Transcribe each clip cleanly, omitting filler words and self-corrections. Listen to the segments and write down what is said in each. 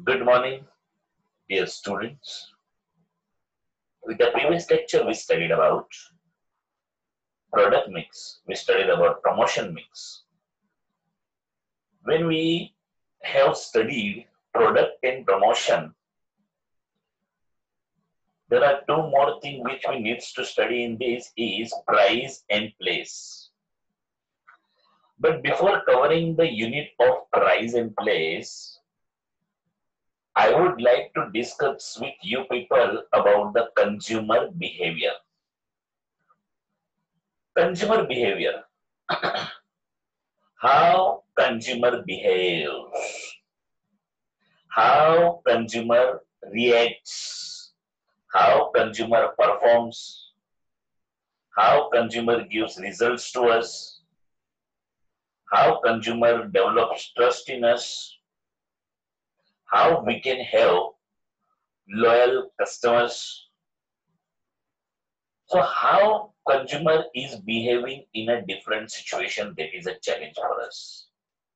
Good morning, dear students. With the previous lecture, we studied about product mix. We studied about promotion mix. When we have studied product and promotion, there are two more things which we need to study in this is price and place. But before covering the unit of price and place, I would like to discuss with you people about the consumer behavior. Consumer behavior. How consumer behaves, how consumer reacts, how consumer performs, how consumer gives results to us, how consumer develops trust in us, how we can have loyal customers. So how consumer is behaving in a different situation, that is a challenge for us.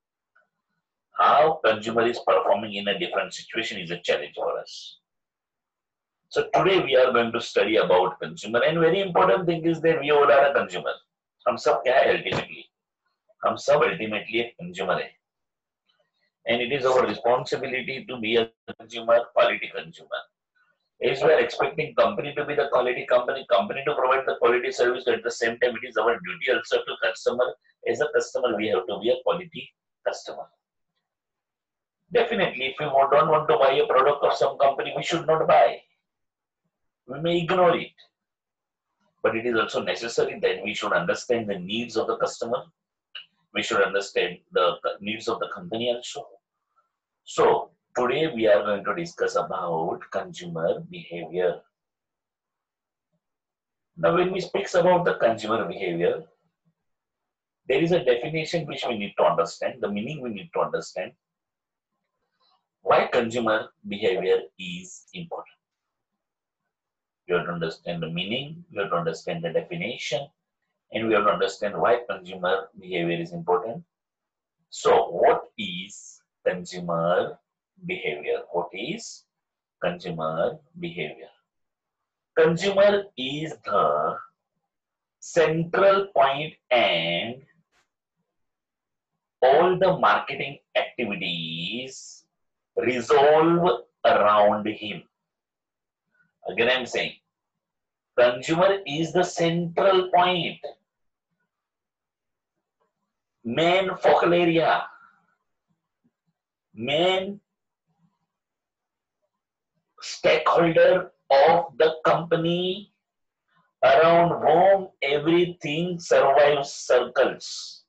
How consumer is performing in a different situation is a challenge for us. So today we are going to study about consumer, and very important thing is that we all are a consumer. हम सब क्या है ultimately? हम सब ultimately एक consumer है. And it is our responsibility to be a consumer, quality consumer. As we are expecting company to be the quality company to provide the quality service, at the same time it is our duty also to customer. As a customer, we have to be a quality customer. Definitely, if we don't want to buy a product of some company, we should not buy. We may ignore it. But it is also necessary that we should understand the needs of the customer. We should understand the needs of the company also. So, today we are going to discuss about consumer behavior. Now, when we speak about the consumer behavior, there is a definition which we need to understand, the meaning we need to understand. Why consumer behavior is important. You have to understand the meaning, you have to understand the definition, and we have to understand why consumer behavior is important. So, what is consumer behavior? What is consumer behavior? Consumer is the central point and all the marketing activities resolve around him. Again, I'm saying, consumer is the central point, main focal area, main stakeholder of the company around whom everything survives, circles.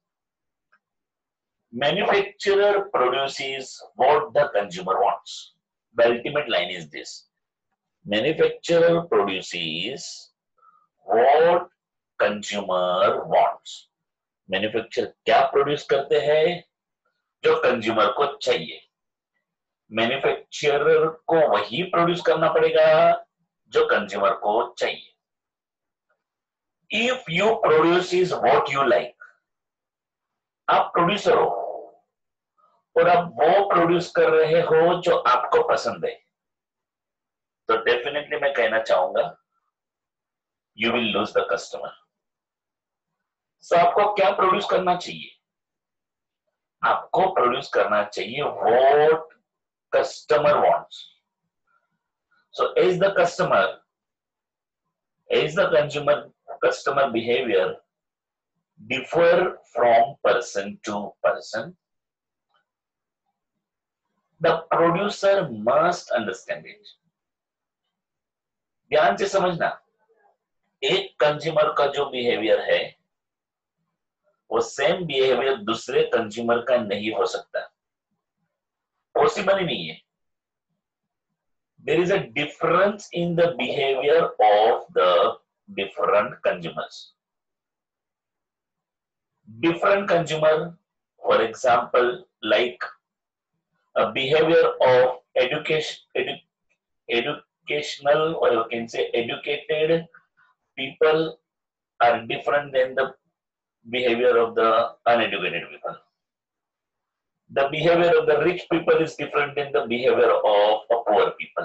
Manufacturer produces what the consumer wants. The ultimate line is this. Manufacturer produces what consumer wants. Manufacturer क्या produce करते हैं जो consumer को चाहिए. Manufacturer को वही produce करना पड़ेगा जो कंज्यूमर को चाहिए. If you produce is what you like, आप प्रोड्यूसर हो और आप वो प्रोड्यूस कर रहे हो जो आपको पसंद है, तो डेफिनेटली मैं कहना चाहूंगा you will lose the customer. So आपको क्या प्रोड्यूस करना चाहिए? आपको प्रोड्यूस करना चाहिए what customer wants. So as the customer behavior differ from person to person, the producer must understand it. ध्यान से समझना, एक कंज्यूमर का जो बिहेवियर है वो सेम बिहेवियर दूसरे कंज्यूमर का नहीं हो सकता, पॉसिबल ही नहीं है. There is a difference in the behavior of the different consumers. Different consumer, for example, like a behavior of educational, or you can say educated people are different than the behavior of the uneducated people. The behavior of the rich people is different than the behavior of a poor people.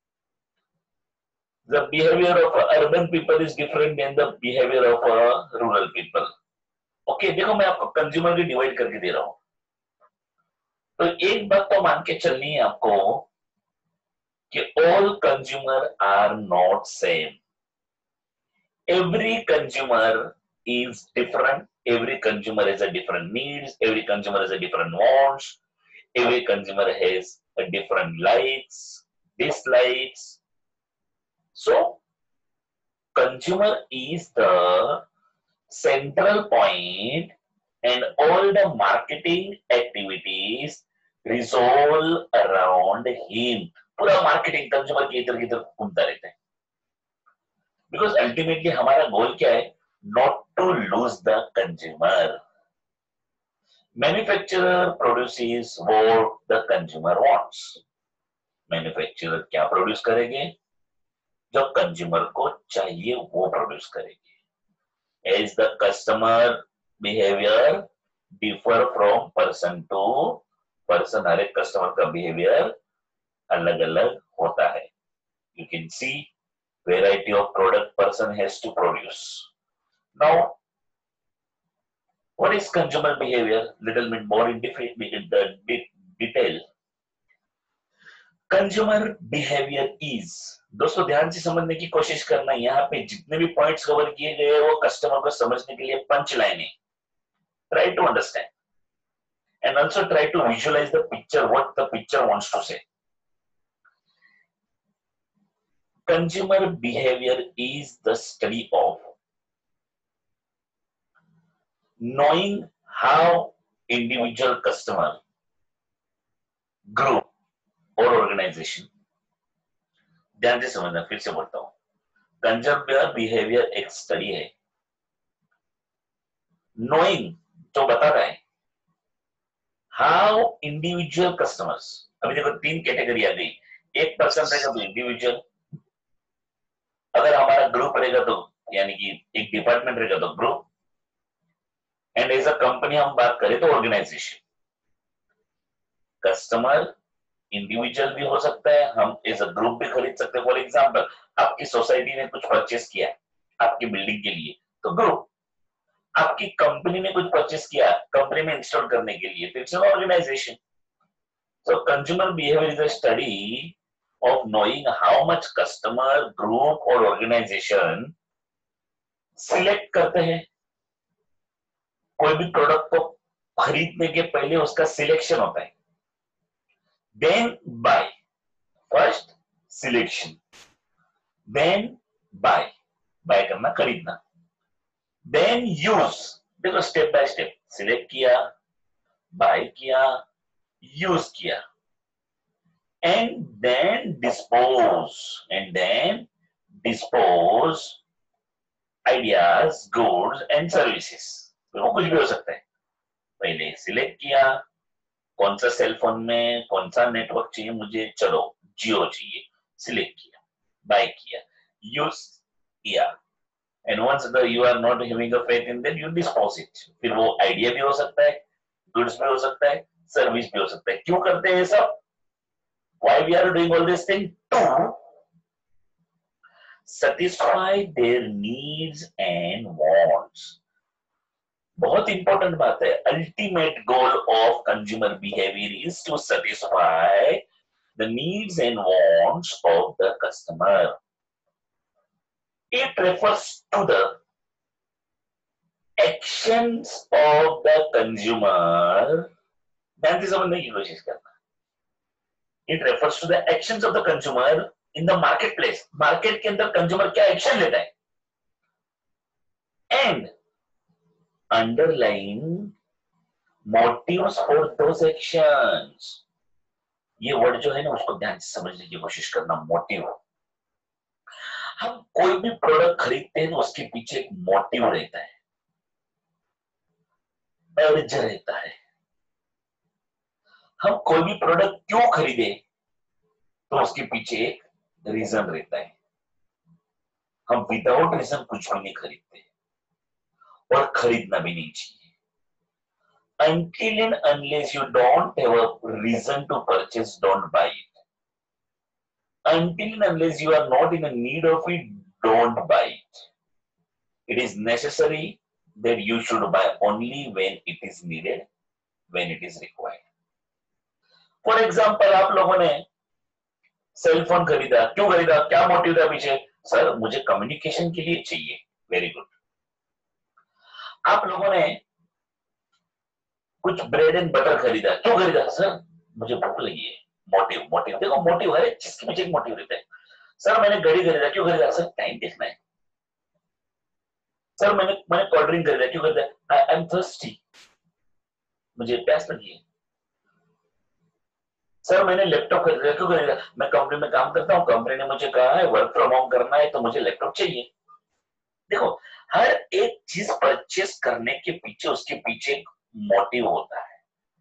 The behavior of urban people is different than the behavior of rural people. Okay देखो मैं आपको consumer की divide करके दे रहा हूं. तो एक बात तो मान के चलनी है आपको कि all consumer are not same. Every consumer is different. Every consumer has a different needs. Every consumer has a different wants. Every consumer has a different likes, dislikes. So, consumer is the central point, and all the marketing activities resolve around him. पूरा marketing consumer के इधर किधर घूमता रहता है. Because ultimately हमारा गोल क्या है? Not to lose the consumer. Manufacturer produces what the consumer wants. Manufacturer क्या प्रोड्यूस करेंगे? जो कंज्यूमर को चाहिए वो प्रोड्यूस करेंगे. As the customer behavior differ from person to person, हर एक कस्टमर का बिहेवियर अलग अलग होता है. You can see variety of product person has to produce. Now, what is consumer behavior? Little bit more in detail. Consumer behavior is, दोस्तों ध्यान से समझने की कोशिश करना. यहाँ पे जितने भी पॉइंट्स कवर किए गए वो कस्टमर को समझने के लिए पंच लाइन है. Try to understand and also try to visualize the picture, what the picture wants to say. Consumer behavior is the study of knowing how individual customer, group or organization, ध्यान से समझना, फिर से बोलता हूं, consumer behaviour एक study है. Knowing जो बता रहा है हाउ इंडिविजुअल कस्टमर्स, अभी देखो तीन कैटेगरी आ गई. एक पर्सन रहेगा तो इंडिविजुअल, अगर हमारा ग्रुप रहेगा तो यानी कि एक डिपार्टमेंट रहेगा तो group, and as a company हम बात करें तो ऑर्गेनाइजेशन. कस्टमर इंडिविजुअल भी हो सकता है, हम एज अ ग्रुप भी खरीद सकते हैं. फॉर एग्जांपल, आपकी सोसाइटी ने कुछ परचेस किया आपकी बिल्डिंग के लिए तो ग्रुप, आपकी कंपनी ने कुछ परचेस किया कंपनी में इंस्टॉल करने के लिए तो it's an organisation. So consumer behaviour is a study of knowing how much customer, group or organization select करते हैं. कोई भी प्रोडक्ट को खरीदने के पहले उसका सिलेक्शन होता है. Then buy. First selection, then buy. buy करना, खरीदना. Then use. देखो स्टेप बाय स्टेप, सिलेक्ट किया, बाय किया, यूज किया, and then dispose ideas, goods and services. वो कुछ भी हो सकता है. पहले सिलेक्ट किया, कौन सा सेल फोन में कौन सा नेटवर्क चाहिए मुझे, चलो जियो चाहिए, सिलेक्ट किया, बाय किया, यूज किया, and once you are not having a faith in them, you dispose it. फिर वो आइडिया भी हो सकता है, गुड्स भी हो सकता है, सर्विस भी हो सकता है. क्यों करते हैं ये सब? Why we are doing all this thing? To satisfy their needs and wants. बहुत इंपॉर्टेंट बात है. Ultimate goal of consumer behavior is to satisfy the needs and wants of the customer. It refers to the actions of the consumer. ध्यान से समझने की कोशिश करना. It refers to the actions of the consumer in the marketplace. Market के अंदर consumer क्या action लेता है, and underlying motives for those actions. ये वर्ड जो है ना उसको ध्यान से समझने की कोशिश करना. मोटिव. हम कोई भी प्रोडक्ट खरीदते हैं तो उसके पीछे एक मोटिव रहता है, अर्ज रहता है. हम कोई भी प्रोडक्ट क्यों खरीदे तो उसके पीछे एक रीजन रहता है. हम विदाउट रीजन कुछ भी नहीं खरीदते और खरीदना भी नहीं चाहिए. until and unless you don't have a reason to purchase, don't buy it. Until and unless you are not in a need of it, don't buy it. It is necessary that you should buy only when it is needed, when it is required. For example, आप लोगों ने cell phone खरीदा, क्यों खरीदा, क्या motive था पीछे? Sir मुझे कम्युनिकेशन के लिए चाहिए. Very good. आप लोगों ने कुछ ब्रेड एंड बटर खरीदा, क्यों खरीदा? सर मुझे भूख लगी है. मोटिव, मोटिव देखो, मोटिव है, जिसके पीछे एक मोटिव रहता है. सर मैंने घड़ी खरीदा, क्यों खरीदा? सर टाइम देखना है. सर मैंने कोल्ड ड्रिंक खरीदा, क्यों खरीदा? आई एम थर्स्टी, मुझे प्यास लगी है. सर मैंने लैपटॉप खरीदा, क्यों खरीदा? मैं कंपनी में काम करता हूँ, कंपनी ने मुझे कहा है वर्क फ्रॉम होम करना है, तो मुझे लैपटॉप चाहिए. देखो, हर एक चीज परचेस करने के पीछे उसके पीछे एक मोटिव होता है.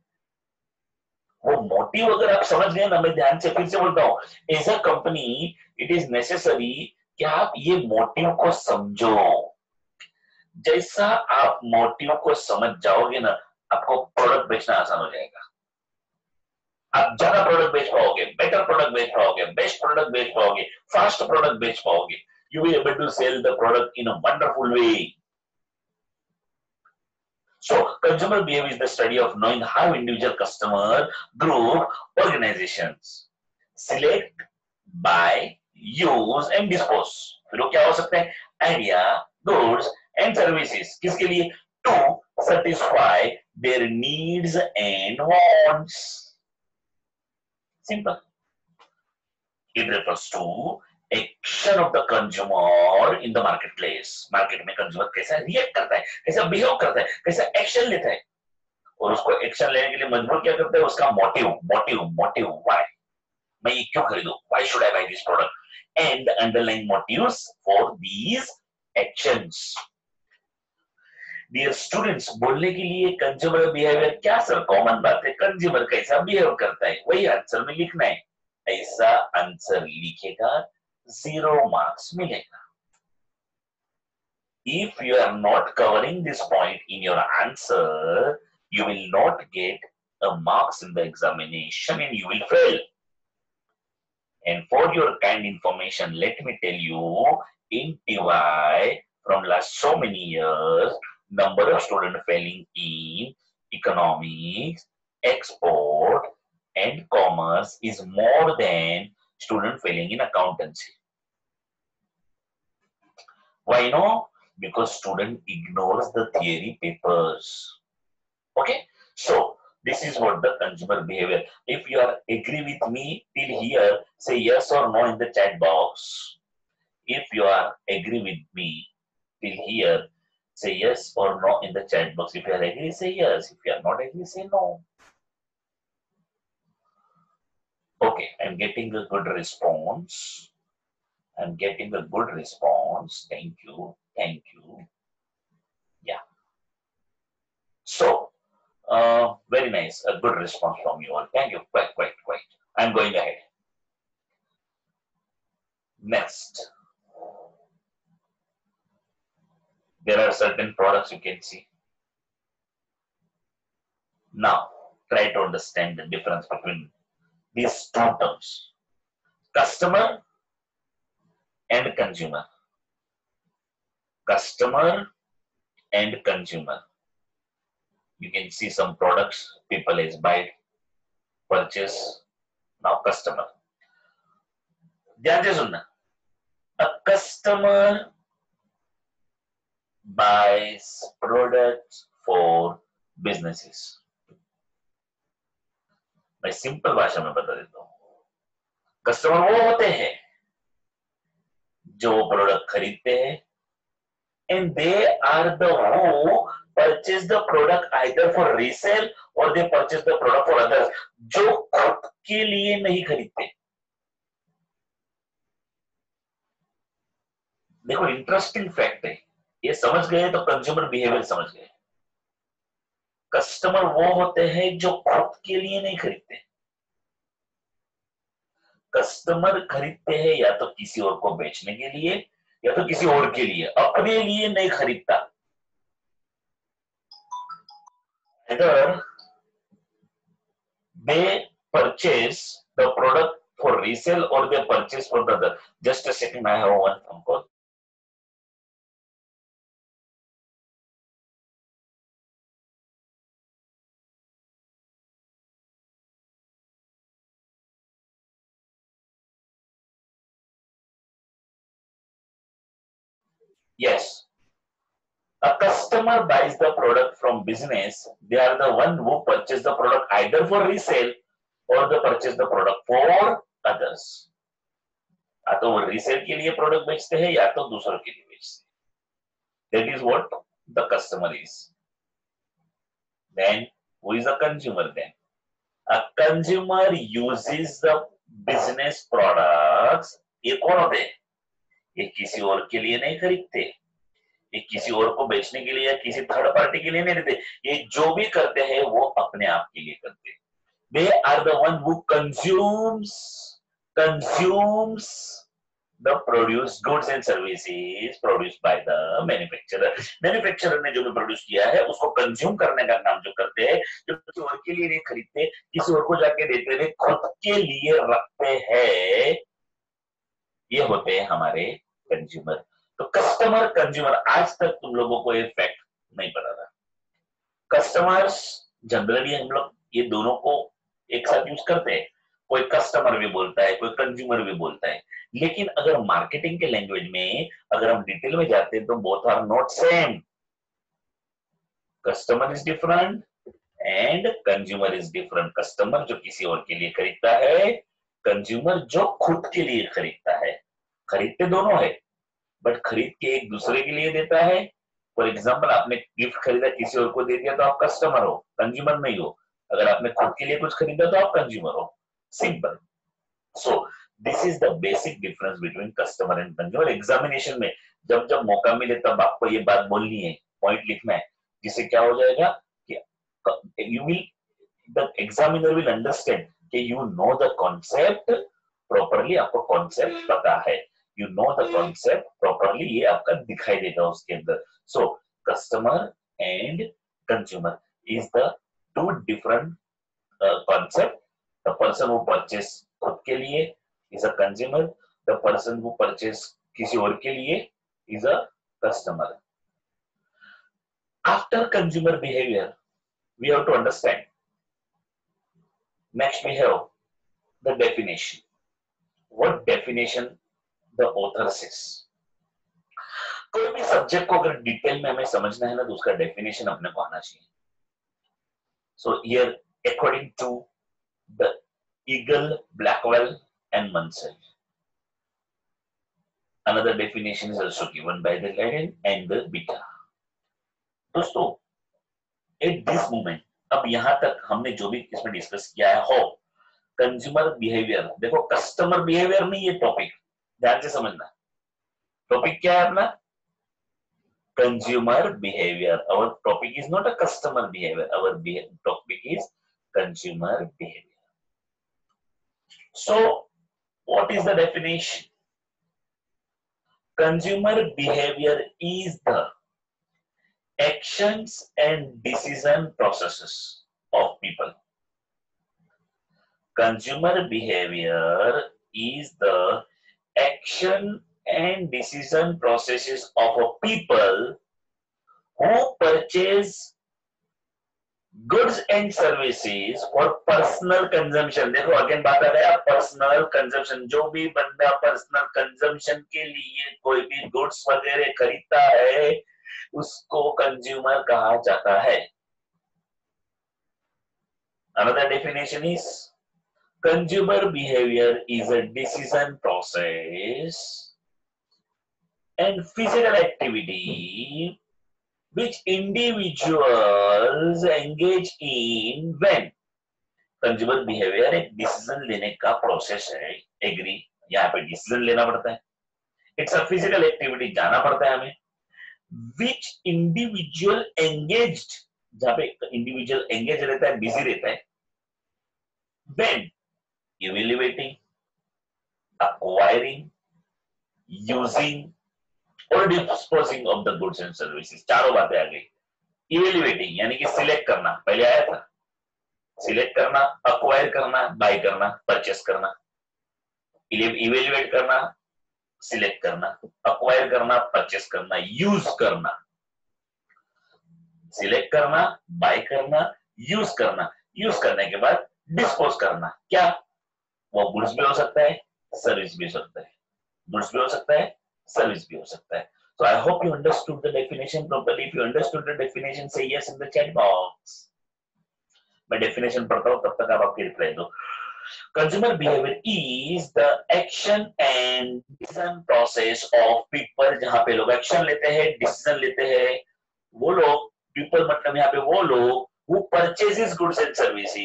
वो मोटिव अगर आप समझ गए ना, मैं ध्यान से फिर से बोलता हूँ, as a company it is necessary कि आप ये मोटिव को समझो. जैसा आप मोटिव को समझ जाओगे ना, आपको प्रोडक्ट बेचना आसान हो जाएगा. आप ज्यादा प्रोडक्ट बेच पाओगे, बेटर प्रोडक्ट बेच पाओगे, बेस्ट प्रोडक्ट बेच पाओगे, फास्ट प्रोडक्ट बेच पाओगे. You will be able to sell the product in a wonderful way. So, consumer behavior is the study of knowing how individual customer, group, organizations select, buy, use and dispose. फिर वो क्या हो सकते हैं? Idea, goods and services. किसके लिए? To satisfy their needs and wants. Simple. It refers to action of the consumer in the marketplace. Market में consumer कैसा रिएक्ट करता है, कैसा बिहेव करता है, कैसा एक्शन लेता है, और उसको एक्शन लेने के लिए मजबूर क्या करता है? उसका मोटिव, मोटिव, मोटिव. व्हाई मैं ये क्यों खरीदूं? Why should I buy this product? And the underlying motives for these actions. Dear students, बोलने के लिए कंज्यूमर बिहेवियर क्या सर? कॉमन बात है, कंज्यूमर कैसा बिहेव करता है वही आंसर में लिखना है. ऐसा आंसर लिखेगा, 0 मार्क्स मिलेगा. If you are not covering this point in your answer, you will not get a marks in the examination and you will fail. And for your kind information, let me tell you, in TY, from last so many years, number of students failing in economics, export, and commerce is more than student failing in accountancy. Why no? Because student ignores the theory papers. Okay, so this is what the consumer behavior. If you are agree with me till here, say yes or no in the chat box. If you are agree with me till here, say yes or no in the chat box. If you are agree, say yes. If you are not agree, say no. Okay, I'm getting a good response. I'm getting a good response. Thank you. Thank you. Yeah. So, very nice. A good response from you all. Thank you. Quite. I'm going ahead. Next. There are certain products you can see. Now, try to understand the difference between these two terms. Customer and consumer. Customer and consumer. You can see some products people is buy, purchase. Now customer. ध्यान से सुनना. A customer buys products for businesses. मैं simple भाषा में बता देता हूं. Customer वो होते हैं जो प्रोडक्ट खरीदते हैं, and they are the who purchase the product either for resale or they purchase the product for others. जो खुद के लिए नहीं खरीदते. देखो इंटरेस्टिंग फैक्ट है, ये समझ गए तो कंज्यूमर बिहेवियर समझ गए. कस्टमर वो होते हैं जो खुद के लिए नहीं खरीदते. कस्टमर खरीदते हैं या तो किसी और को बेचने के लिए या तो किसी और के लिए, अपने लिए नहीं खरीदता. Either they purchase the product for resale or they purchase for the other. Just a second, I have one phone call. Yes, a customer buys the product from business. They are the one who purchase the product either for resale or they purchase the product for others. या तो वो resale के लिए product बेचते हैं या तो दूसरों के लिए बेचते हैं. That is what the customer is. Then who is a consumer then? A consumer uses the business products. ये कौन होते हैं? ये किसी और के लिए नहीं खरीदते, ये किसी और को बेचने के लिए या किसी थर्ड पार्टी के लिए नहीं देते. ये जो भी करते हैं वो अपने आप के लिए करते हैं. They are the one who consumes the produced goods and services produced by the manufacturer. Manufacturer ने जो भी प्रोड्यूस किया है उसको कंज्यूम करने का काम जो करते हैं, जो किसी और के लिए नहीं खरीदते, किसी और को जाके देते हैं, खुद के लिए रखते हैं, ये होते हैं हमारे कंज्यूमर. तो कस्टमर कंज्यूमर, आज तक तुम लोगों को ये फैक्ट नहीं पता था. कस्टमर्स जनरली हम लोग ये दोनों को एक साथ यूज करते हैं. कोई कस्टमर भी बोलता है, कोई कंज्यूमर भी बोलता है. लेकिन अगर मार्केटिंग के लैंग्वेज में अगर हम डिटेल में जाते हैं तो both are not same. Customer is different and consumer is different. Customer जो किसी और के लिए खरीदता है, कंज्यूमर जो खुद के लिए खरीदता है. खरीदते दोनों है बट खरीद के एक दूसरे के लिए देता है. फॉर एग्जाम्पल, आपने गिफ्ट खरीदा किसी और को दे दिया तो आप कस्टमर हो, कंज्यूमर नहीं हो. अगर आपने खुद के लिए कुछ खरीदा तो आप कंज्यूमर हो. Simple. So this is the basic difference between customer and consumer. Examination में जब जब मौका मिले तब आपको ये बात बोलनी है, पॉइंट लिखना है, जिससे क्या हो जाएगा कि you will, the examiner will understand कि you know the concept properly. आपको कॉन्सेप्ट पता है, you know the concept properly, ये आपका दिखाई देगा उसके अंदर. So customer and consumer is the two different concept. The person who purchase खुद के लिए is a consumer. The person who purchase किसी और के लिए is a customer. After consumer behavior, we have to understand. Next we have the definition. What definition the author says. कोई भी subject को अगर डिटेल में हमें समझना है ना तो उसका डेफिनेशन अपने को आना चाहिए. So here according to the Eagle, Blackwell and Mansell, another definition is also given by the Leiden and the Bita. दोस्तों, एट दिस मोमेंट, अब यहां तक हमने जो भी इसमें डिस्कस किया है, हो कंज्यूमर बिहेवियर. देखो, कस्टमर बिहेवियर नहीं, ये टॉपिक ध्यान से समझना. टॉपिक क्या है अपना? Consumer behavior. Our topic is not a customer behavior. Our topic is consumer behavior. So, what is the definition? Consumer behavior is the actions and decision processes of people. Consumer behavior is the action and decision processes of a people who purchase goods and services for personal consumption. देखो, again बात आ गया personal consumption. जो भी बंदा personal consumption के लिए कोई भी गुड्स वगैरह खरीदता है उसको कंज्यूमर कहा जाता है. Another definition is consumer behavior is a decision process and physical activity which individuals engage in when. Consumer behaviour एक डिसीजन लेने का प्रोसेस है. एग्री, यहाँ पे डिसीजन लेना पड़ता है. इट्स अ फिजिकल एक्टिविटी, जाना पड़ता है हमें. विच इंडिविजुअल एंगेज्ड, जहां पे इंडिविजुअल एंगेज रहता है, बिजी रहता है. when evaluating, acquiring, using or disposing of the goods and services. चारों बातें आ गई. इवेल्युएटिंग यानी कि सिलेक्ट करना, पहले आया था सिलेक्ट करना, अक्वायर करना, बाय करना, परचेस करना, इवेल्युएट करना, सिलेक्ट करना, अक्वायर करना, परचेस करना, यूज करना, सिलेक्ट करना, बाय करना, यूज करने के बाद डिस्पोज करना। क्या वो गुड्स भी हो सकता है, सर्विस भी हो सकता है, गुड्स भी हो सकता है, सर्विस भी हो सकता है। So I hope you understood the definition properly. If you understood the definition, say yes in the chat box. मैं definition पढ़ता हूँ तब तक आप आपकी रिप्लाई दो। Consumer behavior is the action and decision process of people, जहाँ पे लोग एक्शन लेते हैं, डिसीजन लेते हैं। वो लोग people मतलब यहाँ पे वो लोग who purchases goods and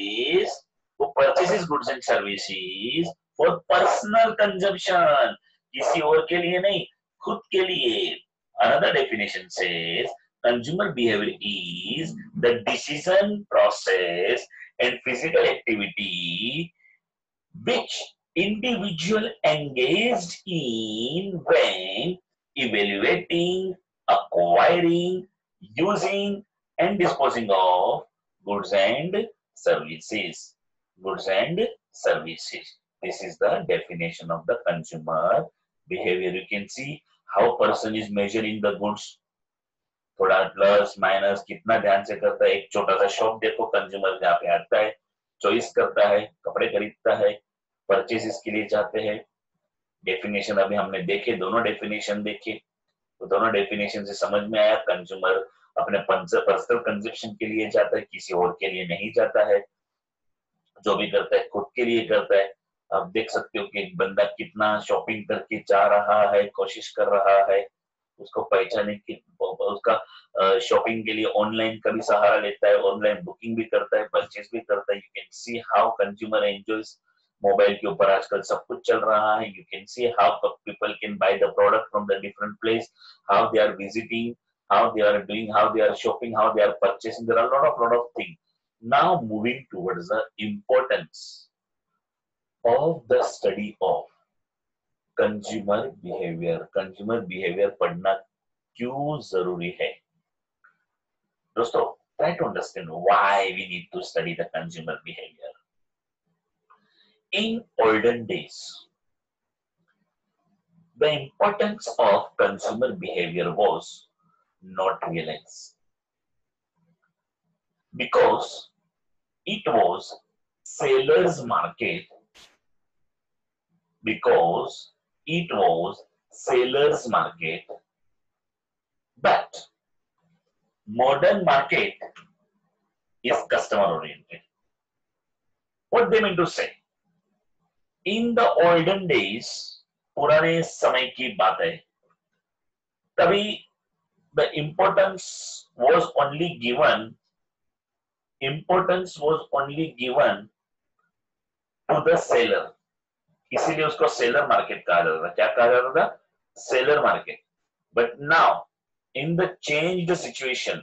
services for personal consumption, किसी और के लिए नहीं, खुद के लिए। Another definition says consumer behavior is the decision process and physical activity which individual engaged in when evaluating, acquiring, using and disposing of goods and services. Goods and services. This is the definition of the consumer behavior. You can see how person is measuring the goods. थोड़ा plus minus कितना ध्यान से करता है। एक छोटा सा shop देखो, कंज्यूमर जहाँ पे आता है, चॉइस करता है, कपड़े खरीदता है, परचेज के लिए जाते हैं। डेफिनेशन अभी हमने देखे, दोनों डेफिनेशन देखे, तो दोनों डेफिनेशन से समझ में आया कंज्यूमर अपने पर्सनल कंजप्शन के लिए जाता है, किसी और के लिए नहीं जाता है। जो भी करता है खुद के लिए करता है। आप देख सकते हो कि एक बंदा कितना शॉपिंग करके जा रहा है, कोशिश कर रहा है, उसको पहचाने की, उसका शॉपिंग के लिए ऑनलाइन का भी सहारा लेता है, ऑनलाइन बुकिंग भी करता है, परचेज भी करता है। You can see how consumer enjoys. Mobile के ऊपर आजकल सब कुछ चल रहा है। You can see how people can buy the product from the different place, how they are visiting, how they are doing, how they are shopping, how they are purchasing. There are lot of things. Now moving towards the importance of the study of consumer behavior. Consumer behavior पढ़ना क्यों जरूरी है दोस्तों? Try to understand why we need to study the consumer behavior. In olden days, the importance of consumer behavior was not realized because it was seller's market. Because it was seller's market, but modern market is customer oriented. What they mean to say? In the olden days, पुराने समय की बात है, तभी the importance was only given to the seller. इसीलिए उसको seller market कहा जाता था। क्या कहा जाता था? Seller market. But now in the changed situation,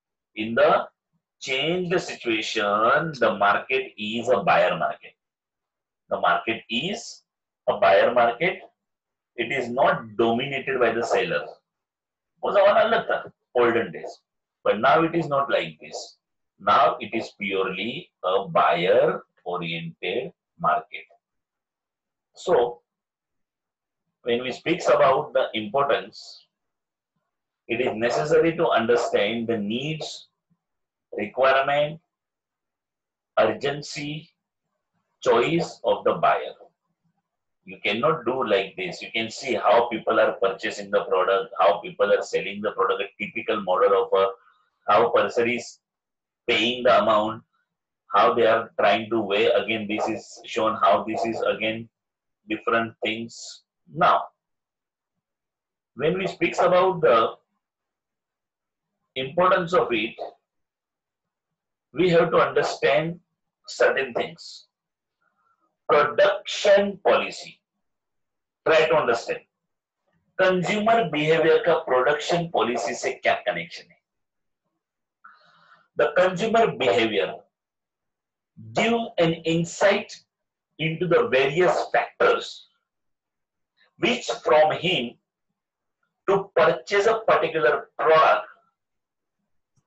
the market is a buyer market. The market is a buyer market. It is not dominated by the seller. वो जमाना अलग था, olden days. But now it is not like this. Now it is purely a buyer oriented market. So when we speak about the importance, it is necessary to understand the needs, requirement, urgency, choice of the buyer. You cannot do like this. You can see how people are purchasing the product, how people are selling the product, a typical model of how person is paying the amount, how they are trying to weigh. Again, this is shown how this is again different things. Now, when we speak about the importance of it, we have to understand certain things. Production policy. Try to understand. Consumer behavior का production policy से क्या connection है? The consumer behavior give an insight into the various factors which from him to purchase a particular product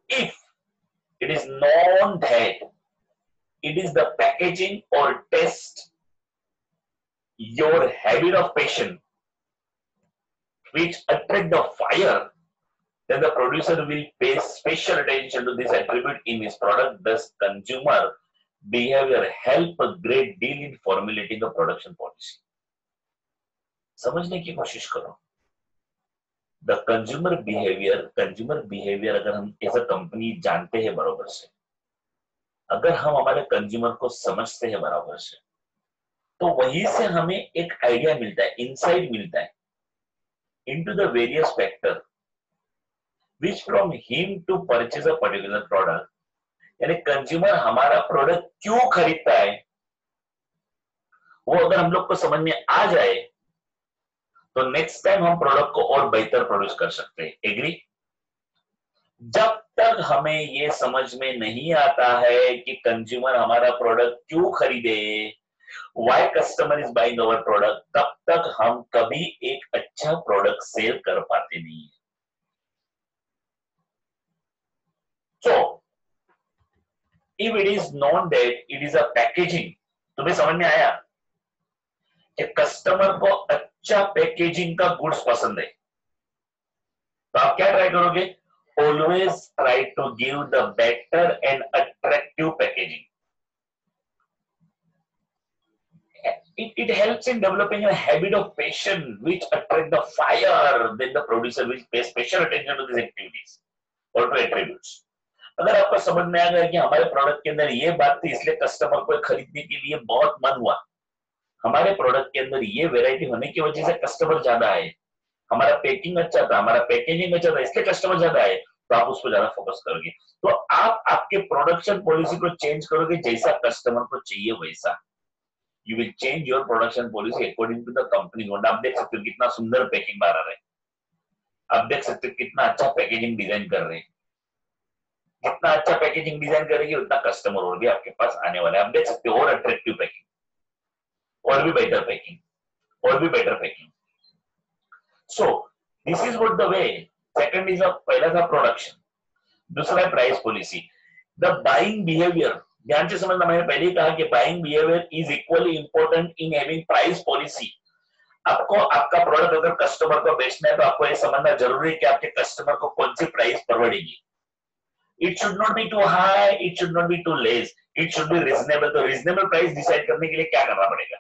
If it is known that it is the packaging or taste, your habit of passion which attract the fire, then the producer will pay special attention to this attribute in his product. Thus, consumer behavior help a great deal in formulating a production policy. समझने की कोशिश करो. The consumer behavior अगर हम as a company जानते हैं बराबर से, अगर हम हमारे कंज्यूमर को समझते हैं बराबर से, तो वहीं से हमें एक आइडिया मिलता है, इंसाइट मिलता है into the various factor which from him to purchase a particular product. यानी कंज्यूमर हमारा प्रोडक्ट क्यों खरीदता है, वो अगर हम लोग को समझ में आ जाए तो नेक्स्ट टाइम हम प्रोडक्ट को और बेहतर प्रोड्यूस कर सकते हैं. एग्री? जब तक हमें ये समझ में नहीं आता है कि कंज्यूमर हमारा प्रोडक्ट क्यों खरीदे, why customer is buying our product, तब तक हम कभी एक अच्छा प्रोडक्ट सेल कर पाते नहीं है. So, if it is known that it is a packaging, तुम्हें समझ में आया कि कस्टमर को अच्छा पैकेजिंग का गुड्स पसंद है, तो आप क्या ट्राई करोगे? Always try to give the better and attractive packaging. It helps in developing a habit of passion which attract the fire. Then the producer will pay special attention to these activities or to attributes. अगर आपको समझ में आ गया कि हमारे product के अंदर ये बात थी इसलिए कस्टमर को खरीदने के लिए बहुत मन हुआ, हमारे प्रोडक्ट के अंदर ये वैरायटी होने की वजह से कस्टमर ज्यादा आए, हमारा पैकिंग अच्छा था, हमारा पैकेजिंग अच्छा था, इसलिए कस्टमर ज्यादा आए, तो आप उस पर ज्यादा फोकस करोगे. तो आप आपके प्रोडक्शन पॉलिसी को चेंज करोगे जैसा कस्टमर को चाहिए वैसा. You will change your production policy according to the company. आप देख सकते हो कितना सुंदर पैकिंग बाहर आ रहा है, आप देख सकते हो कितना अच्छा पैकेजिंग डिजाइन कर रहे हैं, जितना अच्छा पैकेजिंग डिजाइन करेगी उतना कस्टमर और भी आपके पास आने वाला है. आप देख सकते हो और अट्रैक्टिव पैकिंग, और भी बेटर पैकिंग, और भी better packing. So this is what the way. Second is पहला था प्रोडक्शन, दूसरा है price policy. The buying behaviour, ध्यान से समझना, मैंने पहले ही कहा कि buying behaviour is equally important in having price policy. आपको आपका प्रोडक्ट अगर कस्टमर को बेचना है तो आपको ये समझना जरूरी है कि आपके कस्टमर को कौन सी प्राइस परवड़ेगी. It should not be too high, it should not be too less, it should be reasonable. तो reasonable price डिसाइड करने के लिए क्या करना पड़ेगा?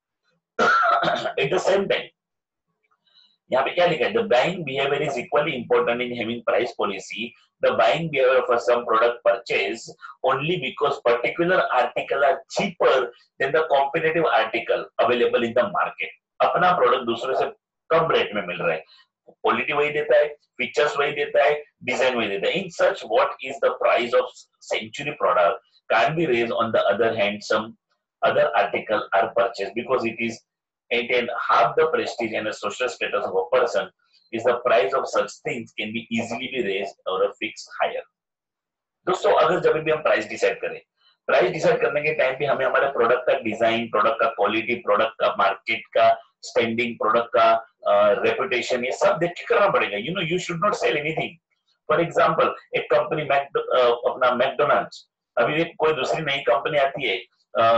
At the same time, यहाँ पे क्या लिखा है? The buying behavior is equally important in having price policy. The buying behavior for some product purchase only because particular article are cheaper than the competitive article available in the market. अपना product दूसरे से कम rate में मिल रहा है, quality वही देता है, features वही देता है, डिजाइन वही देता है. In such what is the price of century product can be raise. On the other hand some other article are purchase because it is attain half the prestige and the social status of a person, is the price of such things can be easily be raised or a fixed higher. दोस्तों, अगर जब भी हम price decide करें, price decide करने के time पे हमें हमारे प्रोडक्ट का डिजाइन, प्रोडक्ट का क्वालिटी, प्रोडक्ट का मार्केट का स्टैंडिंग, प्रोडक्ट का रेपुटेशन, ये सब देख के करना पड़ेगा. You know, you should not sell anything. For example, एक कंपनी अपना मैकडोनल्ड्स, अभी कोई दूसरी नई कंपनी आती है,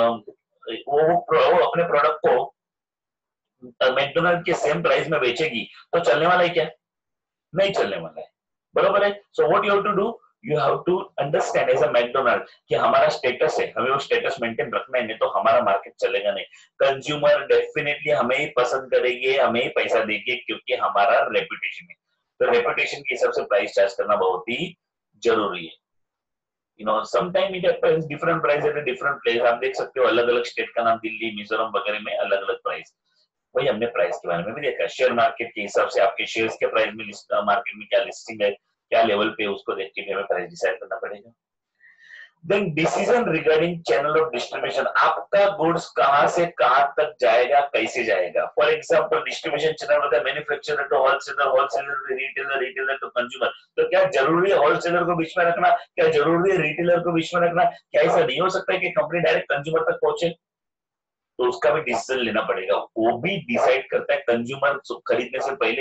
वो अपने प्रोडक्ट को मैकडोनल्ड के सेम प्राइस में बेचेगी तो चलने वाला है क्या? नहीं चलने वाला है, बरोबर है. So what you have to do, you have to understand as a McDonald कि हमारा स्टेटस है, हमें वो स्टेटस मेंटेन रखना है, नहीं तो हमारा मार्केट चलेगा नहीं. कंज्यूमर डेफिनेटली हमें ही पसंद करेंगे, हमें ही पैसा देंगे क्योंकि हमारा रेपुटेशन है. तो रेपुटेशन के हिसाब से प्राइस चार्ज करना बहुत ही जरूरी है. You know, sometime it happens different price at a different place. आप देख सकते हो अलग अलग स्टेट का नाम, दिल्ली, मिजोरम वगैरह में अलग अलग प्राइस. वही हमने प्राइस के बारे में भी देखा. शेयर मार्केट के हिसाब से आपके शेयर्स के प्राइस में मार्केट में क्या लिस्टिंग है, क्या लेवल पे, उसको देख के हमें प्राइस डिसाइड करना पड़ेगा. Then decision regarding channel of distribution, आपका गुड्स कहां से कहां तक जाएगा, कैसे जाएगा. फॉर एग्जांपल, डिस्ट्रीब्यूशन चैनल होता है manufacturer to wholesaler, wholesaler to retailer, retailer to consumer. तो क्या जरूरी है होलसेलर को बीच में रखना, क्या जरूरी है रिटेलर को बीच में रखना? क्या ऐसा नहीं हो सकता है कि कंपनी डायरेक्ट कंज्यूमर तक पहुंचे? तो उसका भी डिसीजन लेना पड़ेगा. वो भी डिसाइड करता है कंज्यूमर खरीदने से पहले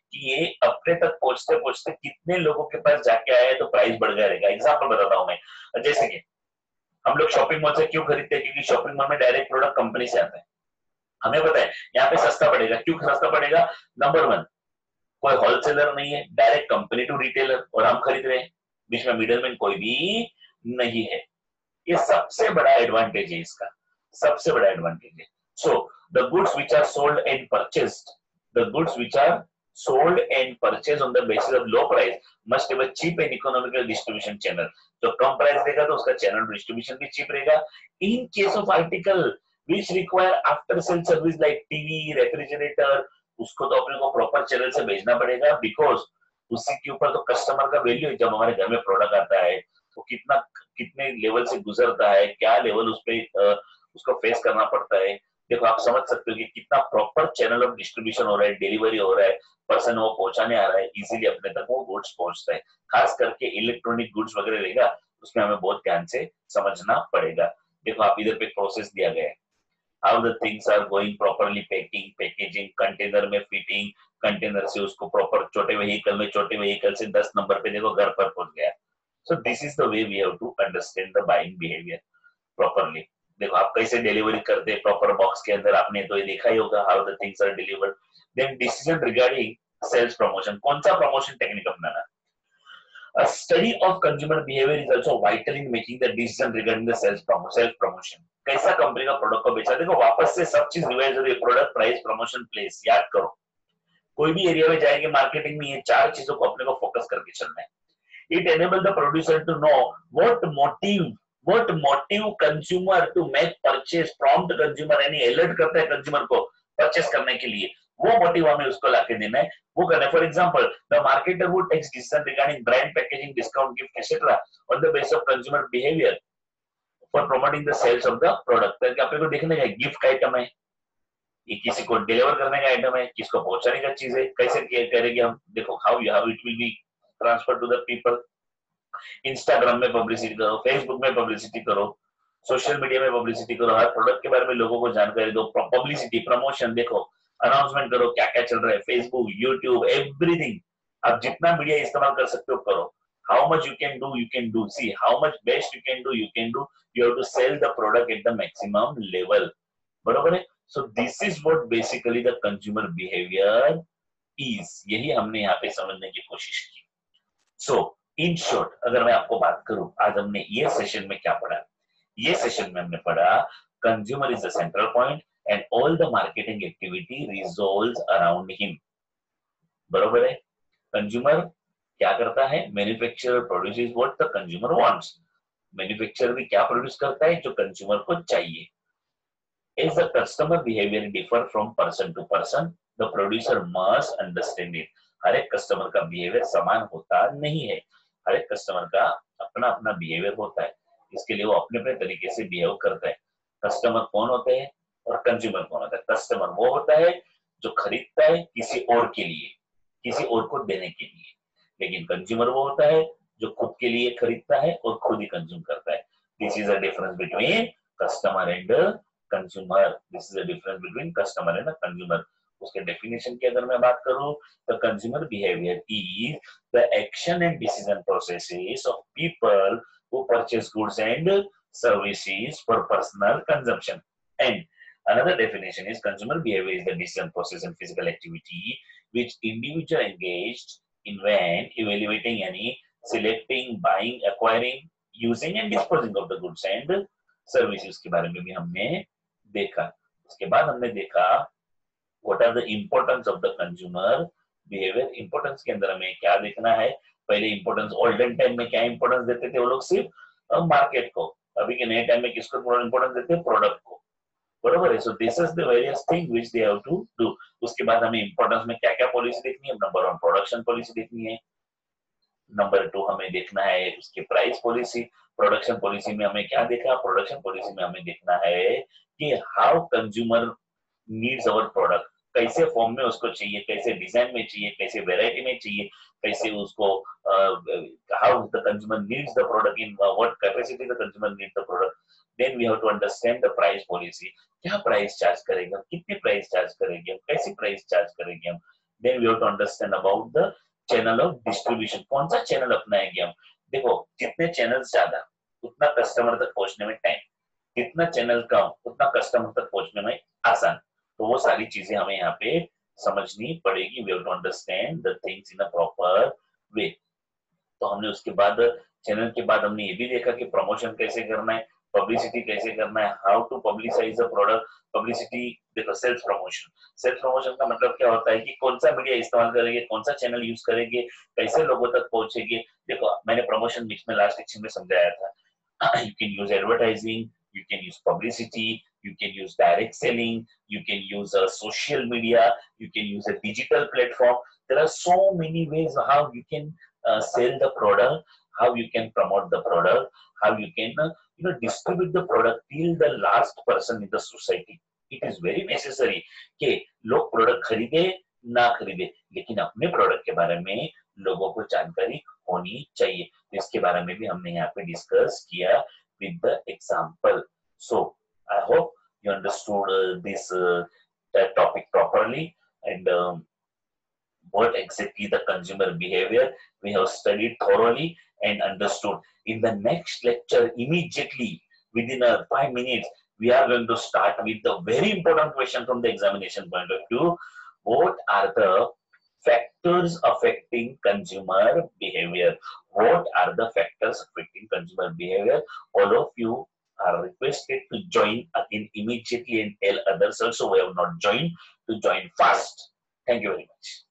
कि ये अपने तक पहुंचते पहुंचते कितने लोगों के पास जाके आए तो प्राइस बढ़ गया रहेगा। एग्जाम्पल बताता हूं मैं, जैसे कि हम लोग शॉपिंग मॉल से क्यों खरीदते हैं, क्योंकि शॉपिंग मॉल में डायरेक्ट प्रोडक्ट कंपनी से आता है, हमें पता है यहाँ पे सस्ता पड़ेगा। क्यों सस्ता पड़ेगा? नंबर वन, कोई होलसेलर नहीं है, डायरेक्ट कंपनी टू रिटेलर, और हम खरीद रहे हैं, बीच में मिडलमैन कोई भी नहीं है। ये सबसे बड़ा एडवांटेज है इसका, सबसे बड़ा एडवांटेज है। So the goods which are sold and purchased, the goods which are sold and purchased on the basis of low price must have a cheap and economical distribution channel. जो कम price देगा तो उसका channel distribution भी cheap रहेगा। In case of article which require after sale service like TV, refrigerator, उसको तो अपने को प्रॉपर चैनल से भेजना पड़ेगा, बिकॉज उसी के ऊपर तो कस्टमर का वैल्यू है। जब हमारे घर में प्रोडक्ट आता है तो कितना कितने लेवल से गुजरता है, क्या लेवल उस पे उसको फेस करना पड़ता है। देखो आप समझ सकते हो कि कितना प्रॉपर चैनल ऑफ डिस्ट्रीब्यूशन हो रहा है, डिलीवरी हो रहा है, पर्सन वो पहुंचाने आ रहा है, इजीली अपने तक वो गुड्स पहुंचता है। खास करके इलेक्ट्रॉनिक गुड्स वगैरह रहेगा, उसमें हमें बहुत ध्यान से समझना पड़ेगा। देखो आप इधर पे प्रोसेस दिया गया है, how the things are going, properly packing, packaging, container में फिटिंग, कंटेनर से उसको प्रॉपर छोटे व्हीकल से 10 नंबर पे देखो घर पर पहुंच गया। So this is the way we have to understand the buying behaviour properly. देखो आप कैसे डिलीवरी करते हैं, प्रॉपर बॉक्स के अंदर, आपने तो ये देखा ही होगा, how the things are delivered. Then decision regarding sales promotion, कौन सा प्रमोशन टेक्निक अपनाना। A study of consumer behavior is also vital in making the decision regarding the self promotion. कैसा कंपनी का प्रोडक्ट को बेचा। देखो वापस से सब चीज रिवाइज हो रही है, प्रोडक्ट, प्राइस, प्रमोशन, प्लेस, याद करो। कोई भी एरिया में जाएंगे मार्केटिंग में, ये चार चीजों को अपने को फोकस करके चलना है। It enables the producer to know what motive consumer to make purchase, prompt consumer यानी अलर्ट करता है कंज्यूमर को परचेस करने के लिए, वो मोटिव हमें उसको लाके देना है, वो करना है। For example the marketer would takes decision regarding brand, packaging, discount, gift etcetera on the basis of consumer behaviour for promoting the sales of the product. तो अपने को देखने का गिफ्ट का आइटम है, ये किसी को डिलीवर करने का आइटम है, किसको पहुंचाने का चीज है, कैसे करेंगे हम। देखो how it will be transfer to the people. Instagram में पब्लिसिटी करो, फेसबुक में पब्लिसिटी करो, सोशल मीडिया में पब्लिसिटी करो, हर प्रोडक्ट के बारे में लोगों को जानकारी दो, पब्लिसिटी, प्रमोशन, देखो अनाउंसमेंट करो क्या क्या चल रहा है, फेसबुक, यूट्यूब, एवरीथिंग। आप जितना मीडिया इस्तेमाल कर सकते हो करो। How much you can do, see how much best you can do, you have to sell the product at the maximum level, बरोबर है। So this is what basically the consumer behaviour is, यही हमने यहाँ पे समझने की कोशिश की। सो इन शॉर्ट अगर मैं आपको बात करूं, आज हमने ये सेशन में क्या पढ़ा, ये सेशन में हमने पढ़ा consumer is the central point and all the marketing activity resolves around him, बरोबर है। कंज्यूमर क्या करता है, manufacturer produces what the consumer wants, manufacturer भी क्या प्रोड्यूस करता है जो कंज्यूमर को चाहिए। As the customer behavior differ from person to person, the producer must understand it. हर एक कस्टमर का बिहेवियर समान होता नहीं है, हर एक कस्टमर का अपना अपना बिहेवियर होता है, इसके लिए वो अपने अपने तरीके से बिहेव करता है। कस्टमर कौन होते हैं और कंज्यूमर कौन होता है। कस्टमर वो होता है जो खरीदता है किसी और के लिए, किसी और को देने के लिए, लेकिन कंज्यूमर वो होता है जो खुद के लिए खरीदता है और खुद ही कंज्यूम करता है। This is a difference between customer and consumer, this is a difference between customer and consumer. उसके डेफिनेशन की अगर मैं बात करूं तो consumer behaviour is the action and decision processes of people who purchase goods and services for personal consumption. And another definition is consumer behavior is the decision process and physical activity which individual engaged in when evaluating any selecting, buying, acquiring, using and disposing of the goods and services के बारे में भी हमने देखा। उसके बाद हमने देखा what are the importance of the consumer behaviour. Importance के अंदर हमें क्या देखना है, पहले इंपॉर्टेंस ओल्डन टाइम में क्या इंपॉर्टेंस देते थे वो लोग, सिर्फ मार्केट को। अभी के नए टाइम में किसको इंपॉर्टेंस देते हैं, प्रोडक्ट को, बरोबर है। So this is the various thing which they have to do. उसके बाद हमें इंपॉर्टेंस में क्या क्या पॉलिसी देखनी है, नंबर 1 प्रोडक्शन पॉलिसी देखनी है, नंबर 2 हमें देखना है उसकी प्राइस पॉलिसी। प्रोडक्शन पॉलिसी में हमें क्या देखा, प्रोडक्शन पॉलिसी में हमें देखना है कि how consumer needs our product, कैसे फॉर्म में उसको चाहिए, कैसे डिजाइन में चाहिए, कैसे वेराइटी में चाहिए, कैसे उसको how the consumer needs the product, in what capacity the consumer needs the product. Then we have to understand the price policy, क्या प्राइस चार्ज करेंगे हम, कितनी प्राइस चार्ज करेंगे हम, कैसी प्राइस चार्ज करेंगे हम, Then we have to understand about the channel of distribution. कौन सा channel अपनाएंगे हम? देखो जितने channels ज्यादा उतना customer तक पहुंचने में टाइम, जितना चैनल कम उतना कस्टमर तक पहुंचने में आसान. तो वो सारी चीजें हमें यहाँ पे समझनी पड़ेगी. We have to understand the things in a proper way. तो हमने उसके बाद चैनल के बाद हमने ये भी देखा कि प्रमोशन कैसे करना है, पब्लिसिटी कैसे करना है, how to publicise the product. Publicity देखो सेल्फ प्रमोशन का मतलब क्या होता है कि कौन सा मीडिया इस्तेमाल करेंगे, कौन सा चैनल यूज करेंगे, कैसे लोगों तक पहुंचेंगे. देखो मैंने प्रमोशन बीच में लास्ट लेक्चर में समझाया था. You can use advertising, you can use publicity, you can use direct selling, you can use social media, you can use a digital platform. There are so many ways how you can sell the product, how you can promote the product, how you can distribute the product till the last person in the society. It is very necessary कि लोग product खरीदे ना खरीदे, लेकिन अपने product के बारे में लोगों को जानकारी होनी चाहिए. इसके बारे में भी हमने यहाँ पे डिस्कस किया with the example. So I hope you understood this topic properly, and what exactly the consumer behavior we have studied thoroughly and understood. In the next lecture, immediately within 5 minutes, we are going to start with the very important question from the examination point of view. What are the factors affecting consumer behavior? What are the factors affecting consumer behavior? All of you are requested to join again immediately and tell others also who have not joined to join fast. Thank you very much.